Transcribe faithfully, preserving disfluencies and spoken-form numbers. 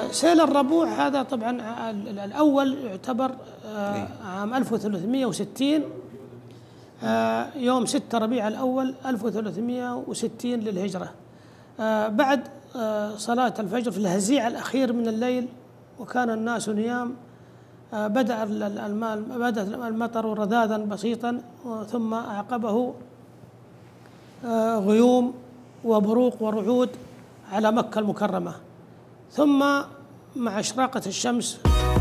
سيل الربوع هذا طبعا الأول يعتبر عام ألف وثلاثمئة وستين، يوم ستة ربيع الأول ألف وثلاثمئة وستين للهجرة، بعد صلاة الفجر في الهزيع الأخير من الليل وكان الناس نيام، بدأ بدأ المطر رذاذا بسيطا، ثم أعقبه غيوم وبروق ورعود على مكة المكرمة، ثم مع إشراقة الشمس